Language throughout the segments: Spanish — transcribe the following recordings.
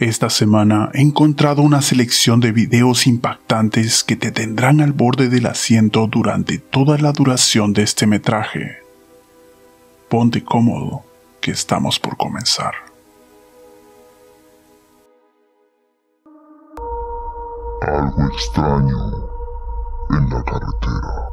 Esta semana he encontrado una selección de videos impactantes que te tendrán al borde del asiento durante toda la duración de este metraje. Ponte cómodo, que estamos por comenzar. Algo extraño en la carretera.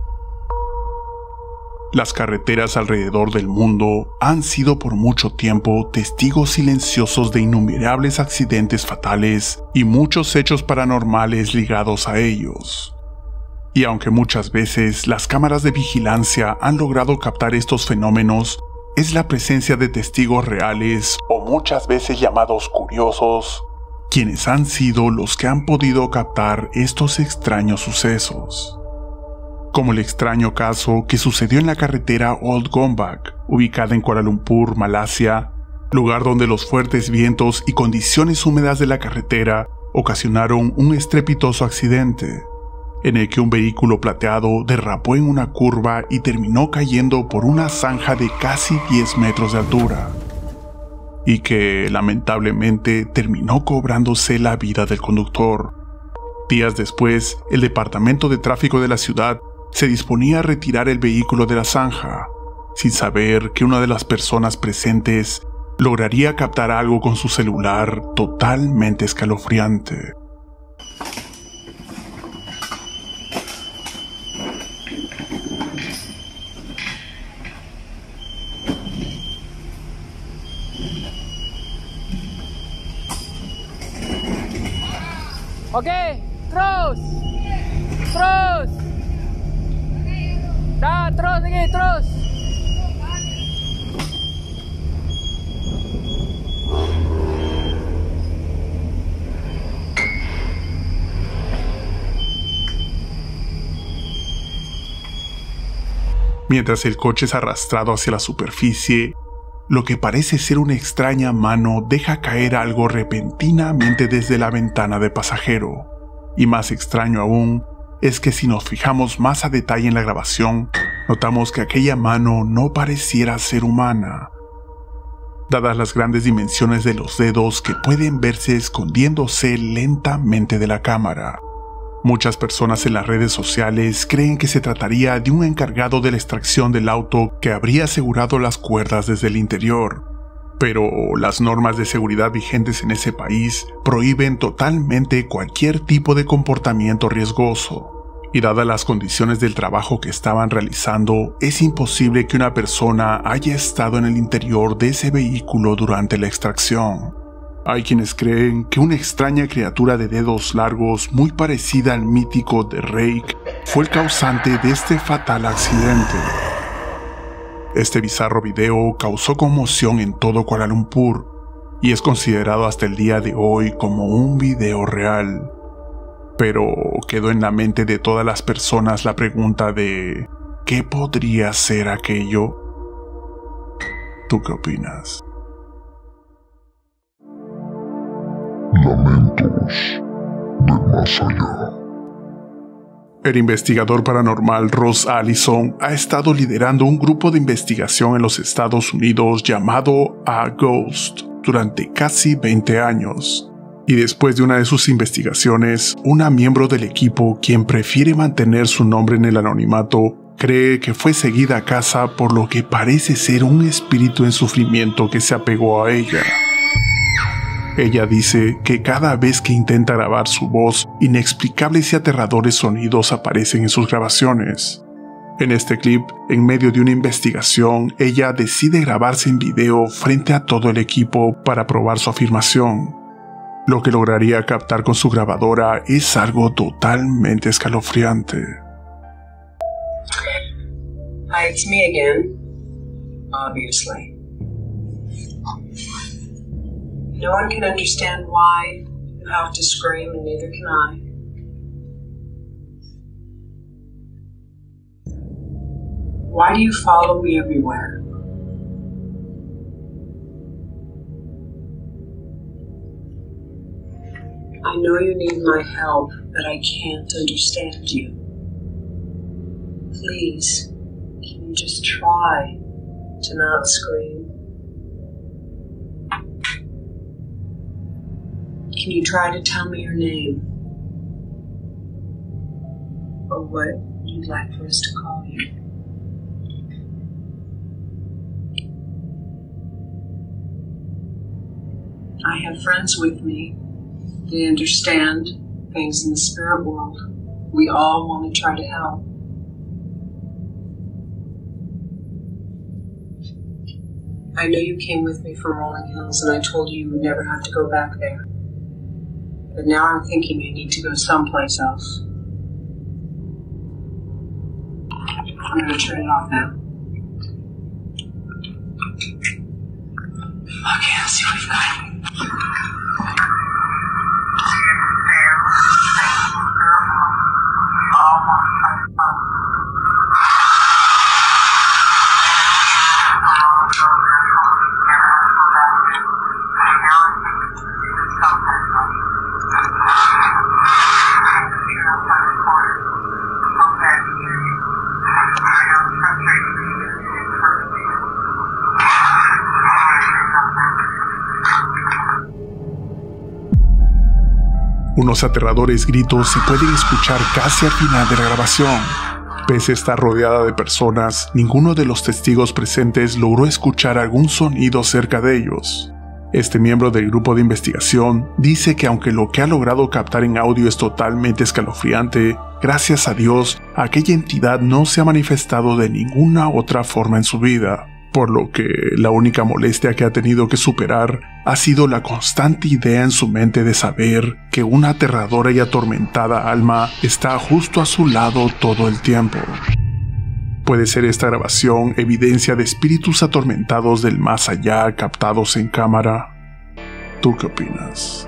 Las carreteras alrededor del mundo han sido por mucho tiempo testigos silenciosos de innumerables accidentes fatales y muchos hechos paranormales ligados a ellos. Y aunque muchas veces las cámaras de vigilancia han logrado captar estos fenómenos, es la presencia de testigos reales, o muchas veces llamados curiosos, quienes han sido los que han podido captar estos extraños sucesos. Como el extraño caso que sucedió en la carretera Old Gombak, ubicada en Kuala Lumpur, Malasia, lugar donde los fuertes vientos y condiciones húmedas de la carretera ocasionaron un estrepitoso accidente, en el que un vehículo plateado derrapó en una curva y terminó cayendo por una zanja de casi 10 metros de altura, y que lamentablemente terminó cobrándose la vida del conductor. Días después, el Departamento de Tráfico de la ciudad se disponía a retirar el vehículo de la zanja, sin saber que una de las personas presentes lograría captar algo con su celular totalmente escalofriante. Okey, terus. Dah, terus lagi, terus. Mientras el coche es arrastrado hacia la superficie, lo que parece ser una extraña mano deja caer algo repentinamente desde la ventana de pasajero. Y más extraño aún, es que si nos fijamos más a detalle en la grabación, notamos que aquella mano no pareciera ser humana, dadas las grandes dimensiones de los dedos que pueden verse escondiéndose lentamente de la cámara. Muchas personas en las redes sociales creen que se trataría de un encargado de la extracción del auto que habría asegurado las cuerdas desde el interior, pero las normas de seguridad vigentes en ese país prohíben totalmente cualquier tipo de comportamiento riesgoso, y dadas las condiciones del trabajo que estaban realizando, es imposible que una persona haya estado en el interior de ese vehículo durante la extracción. Hay quienes creen que una extraña criatura de dedos largos muy parecida al mítico The Rake fue el causante de este fatal accidente. Este bizarro video causó conmoción en todo Kuala Lumpur y es considerado hasta el día de hoy como un video real. Pero quedó en la mente de todas las personas la pregunta de ¿qué podría ser aquello? ¿Tú qué opinas? Lamentos del más allá. El investigador paranormal Ross Allison ha estado liderando un grupo de investigación en los Estados Unidos llamado A Ghost durante casi 20 años. Y después de una de sus investigaciones, una miembro del equipo, quien prefiere mantener su nombre en el anonimato, cree que fue seguida a casa por lo que parece ser un espíritu en sufrimiento que se apegó a ella. Ella dice que cada vez que intenta grabar su voz, inexplicables y aterradores sonidos aparecen en sus grabaciones. En este clip, en medio de una investigación, ella decide grabarse en video frente a todo el equipo para probar su afirmación. Lo que lograría captar con su grabadora es algo totalmente escalofriante. Hi, it's me again. Obviously. No one can understand why you have to scream, and neither can I. Why do you follow me everywhere? I know you need my help, but I can't understand you. Please, can you just try to not scream? Can you try to tell me your name? Or what you'd like for us to call you? I have friends with me. They understand things in the spirit world. We all want to try to help. I know you came with me from Rolling Hills, and I told you would never have to go back there. But now I'm thinking you need to go someplace else. I'm going to turn it off now. Okay, let's see what we've got. Unos aterradores gritos se pueden escuchar casi al final de la grabación. Pese a estar rodeada de personas, ninguno de los testigos presentes logró escuchar algún sonido cerca de ellos. Este miembro del grupo de investigación dice que aunque lo que ha logrado captar en audio es totalmente escalofriante, gracias a Dios, aquella entidad no se ha manifestado de ninguna otra forma en su vida. Por lo que la única molestia que ha tenido que superar ha sido la constante idea en su mente de saber que una aterradora y atormentada alma está justo a su lado todo el tiempo. ¿Puede ser esta grabación evidencia de espíritus atormentados del más allá captados en cámara? ¿Tú qué opinas?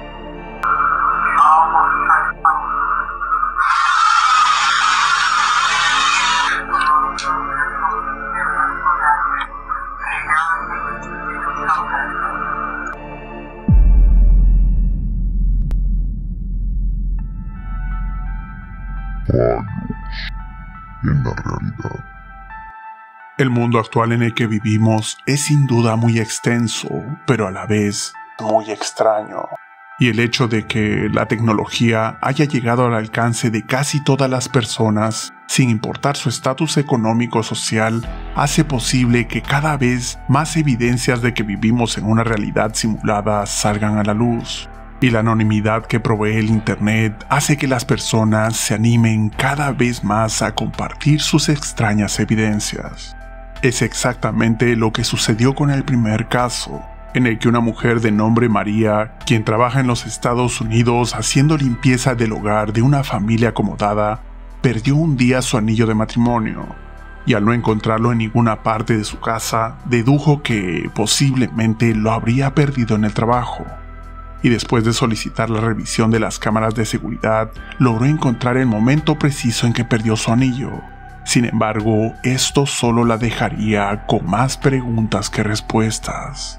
Rayos en la realidad. El mundo actual en el que vivimos es sin duda muy extenso, pero a la vez muy extraño. Y el hecho de que la tecnología haya llegado al alcance de casi todas las personas, sin importar su estatus económico o social, hace posible que cada vez más evidencias de que vivimos en una realidad simulada salgan a la luz. Y la anonimidad que provee el Internet hace que las personas se animen cada vez más a compartir sus extrañas evidencias. Es exactamente lo que sucedió con el primer caso, en el que una mujer de nombre María, quien trabaja en los Estados Unidos haciendo limpieza del hogar de una familia acomodada, perdió un día su anillo de matrimonio, y al no encontrarlo en ninguna parte de su casa, dedujo que posiblemente lo habría perdido en el trabajo. Y después de solicitar la revisión de las cámaras de seguridad, logró encontrar el momento preciso en que perdió su anillo. Sin embargo, esto solo la dejaría con más preguntas que respuestas.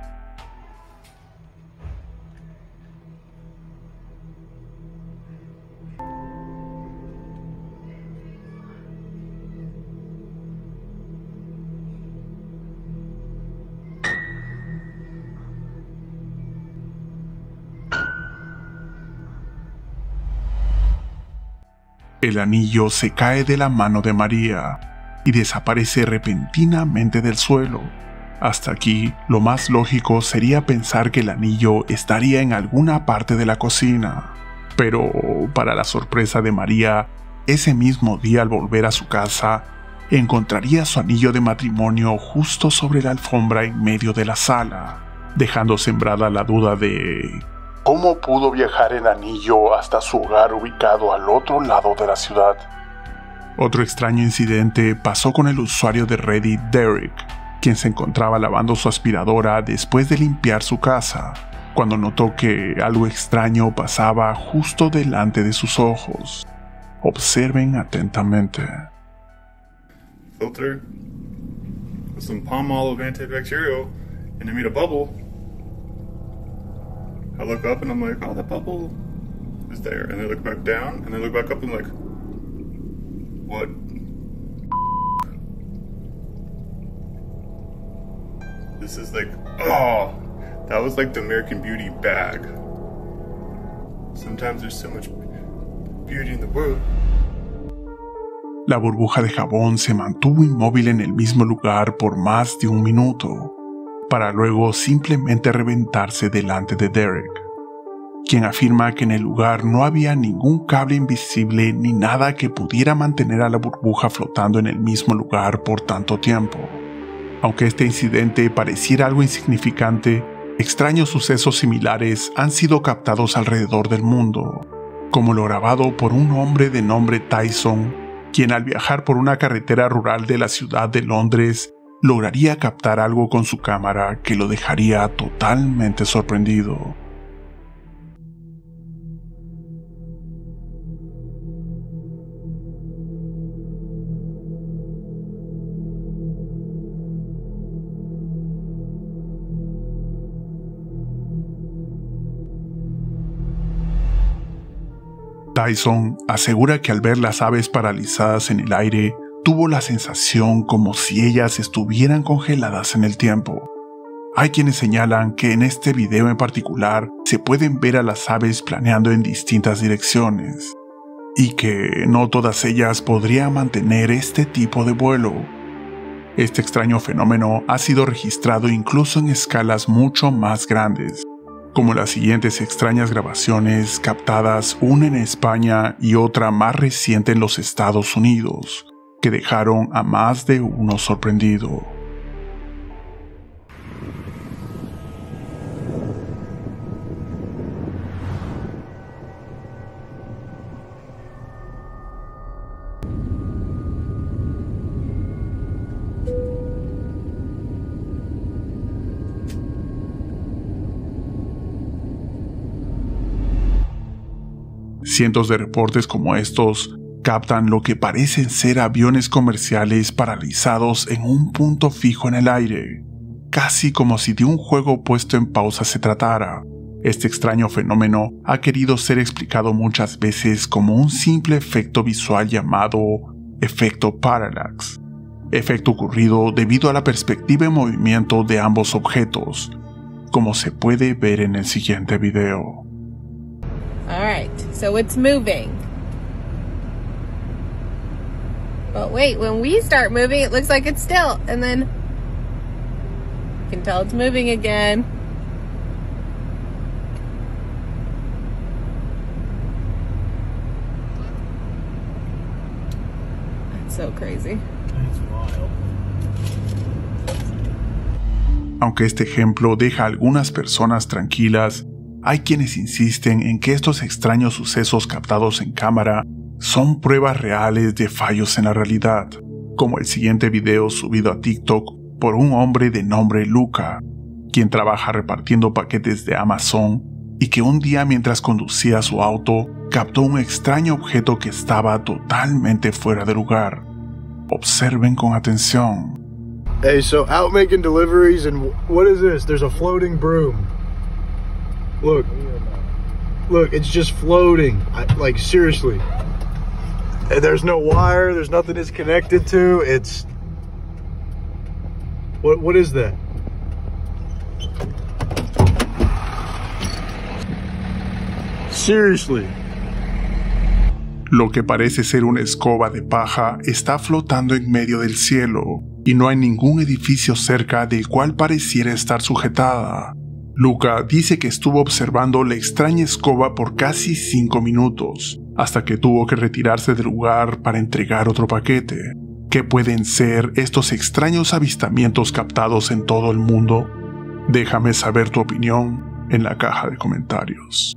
El anillo se cae de la mano de María y desaparece repentinamente del suelo. Hasta aquí, lo más lógico sería pensar que el anillo estaría en alguna parte de la cocina. Pero, para la sorpresa de María, ese mismo día al volver a su casa, encontraría su anillo de matrimonio justo sobre la alfombra en medio de la sala, dejando sembrada la duda de ¿cómo pudo viajar el anillo hasta su hogar ubicado al otro lado de la ciudad? Otro extraño incidente pasó con el usuario de Reddit Derek, quien se encontraba lavando su aspiradora después de limpiar su casa, cuando notó que algo extraño pasaba justo delante de sus ojos. Observen atentamente. Filter with some palm olive antibacterial and it made a bubble. I look up and I'm like, oh, that bubble is there. And I look back down and I look back up and I'm like, what? This is like, oh, that was like the American Beauty bag. Sometimes there's so much beauty in the world. La burbuja de jabón se mantuvo inmóvil en el mismo lugar por más de un minuto, para luego simplemente reventarse delante de Derek, quien afirma que en el lugar no había ningún cable invisible ni nada que pudiera mantener a la burbuja flotando en el mismo lugar por tanto tiempo. Aunque este incidente pareciera algo insignificante, extraños sucesos similares han sido captados alrededor del mundo, como lo grabado por un hombre de nombre Tyson, quien al viajar por una carretera rural de la ciudad de Londres lograría captar algo con su cámara que lo dejaría totalmente sorprendido. Tyson asegura que al ver las aves paralizadas en el aire, tuvo la sensación como si ellas estuvieran congeladas en el tiempo. Hay quienes señalan que en este video en particular se pueden ver a las aves planeando en distintas direcciones, y que no todas ellas podrían mantener este tipo de vuelo. Este extraño fenómeno ha sido registrado incluso en escalas mucho más grandes, como las siguientes extrañas grabaciones captadas, una en España y otra más reciente en los Estados Unidos, que dejaron a más de uno sorprendido. Cientos de reportes como estos captan lo que parecen ser aviones comerciales paralizados en un punto fijo en el aire, casi como si de un juego puesto en pausa se tratara. Este extraño fenómeno ha querido ser explicado muchas veces como un simple efecto visual llamado efecto parallax, efecto ocurrido debido a la perspectiva en movimiento de ambos objetos, como se puede ver en el siguiente video. Alright, so it's moving. But wait, when we start moving, it looks like it's still, and then you can tell it's moving again. That's so crazy. That's wild. Aunque este ejemplo deja a algunas personas tranquilas, hay quienes insisten en que estos extraños sucesos captados en cámara son pruebas reales de fallos en la realidad, como el siguiente video subido a TikTok por un hombre de nombre Luca, quien trabaja repartiendo paquetes de Amazon y que un día mientras conducía su auto captó un extraño objeto que estaba totalmente fuera de lugar. Observen con atención. Hey, so out making deliveries, and what is this? There's a floating broom. Look, it's just floating. Like, seriously. There's no wire, there's nothing it's connected to. It's... What is that? Seriously. Lo que parece ser una escoba de paja está flotando en medio del cielo, y no hay ningún edificio cerca del cual pareciera estar sujetada. Luca dice que estuvo observando la extraña escoba por casi 5 minutos, hasta que tuvo que retirarse del lugar para entregar otro paquete. ¿Qué pueden ser estos extraños avistamientos captados en todo el mundo? Déjame saber tu opinión en la caja de comentarios.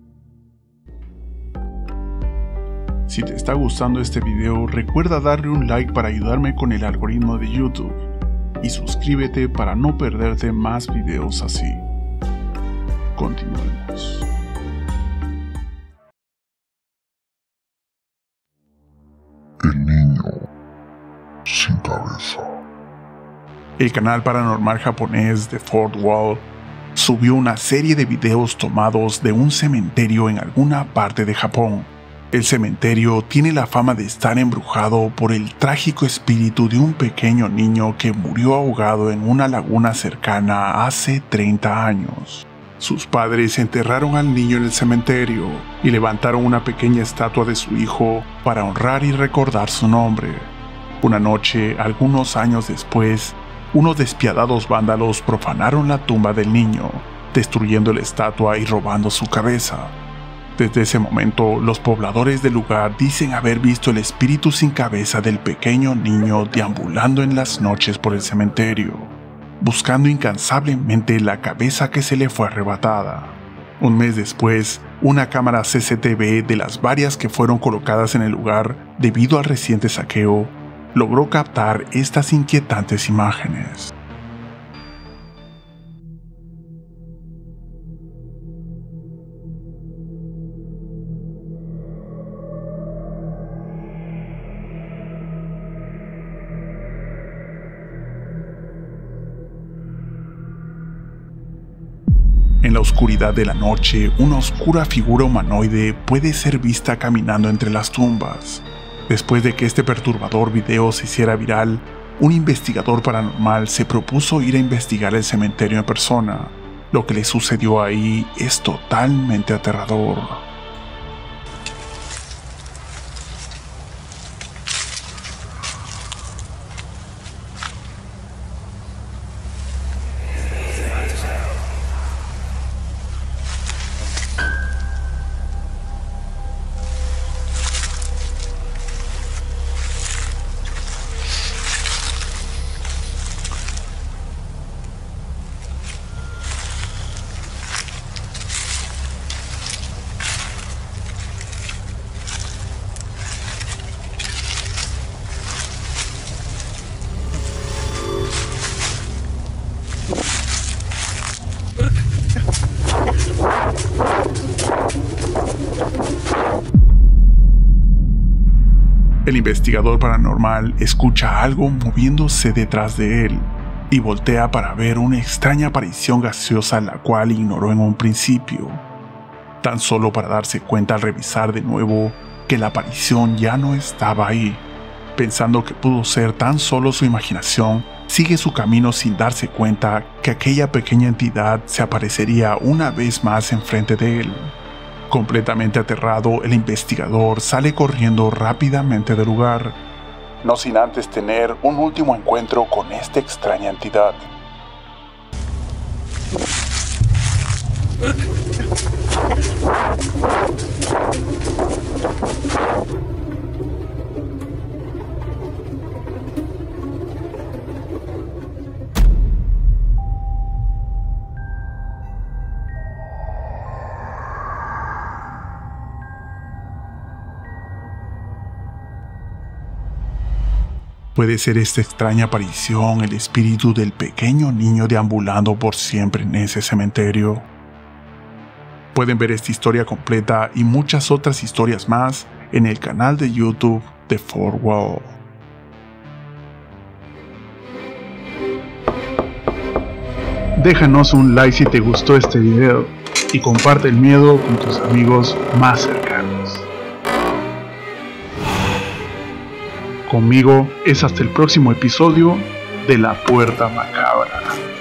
Si te está gustando este video, recuerda darle un like para ayudarme con el algoritmo de YouTube y suscríbete para no perderte más videos así. Continuemos. El niño sin cabeza. El canal paranormal japonés de Fort Wall subió una serie de videos tomados de un cementerio en alguna parte de Japón. El cementerio tiene la fama de estar embrujado por el trágico espíritu de un pequeño niño que murió ahogado en una laguna cercana hace 30 años. Sus padres enterraron al niño en el cementerio y levantaron una pequeña estatua de su hijo para honrar y recordar su nombre. Una noche, algunos años después, unos despiadados vándalos profanaron la tumba del niño, destruyendo la estatua y robando su cabeza. Desde ese momento, los pobladores del lugar dicen haber visto el espíritu sin cabeza del pequeño niño deambulando en las noches por el cementerio, buscando incansablemente la cabeza que se le fue arrebatada. Un mes después, una cámara CCTV de las varias que fueron colocadas en el lugar debido al reciente saqueo, logró captar estas inquietantes imágenes. En la oscuridad de la noche, una oscura figura humanoide puede ser vista caminando entre las tumbas. Después de que este perturbador video se hiciera viral, un investigador paranormal se propuso ir a investigar el cementerio en persona. Lo que le sucedió ahí es totalmente aterrador. El investigador paranormal escucha algo moviéndose detrás de él y voltea para ver una extraña aparición gaseosa la cual ignoró en un principio, tan solo para darse cuenta al revisar de nuevo que la aparición ya no estaba ahí. Pensando que pudo ser tan solo su imaginación, sigue su camino sin darse cuenta que aquella pequeña entidad se aparecería una vez más enfrente de él. Completamente aterrado, el investigador sale corriendo rápidamente del lugar, no sin antes tener un último encuentro con esta extraña entidad. Puede ser esta extraña aparición el espíritu del pequeño niño deambulando por siempre en ese cementerio. Pueden ver esta historia completa y muchas otras historias más en el canal de YouTube de 4Wall. Déjanos un like si te gustó este video y comparte el miedo con tus amigos más cercanos. Conmigo es hasta el próximo episodio de La Puerta Macabra.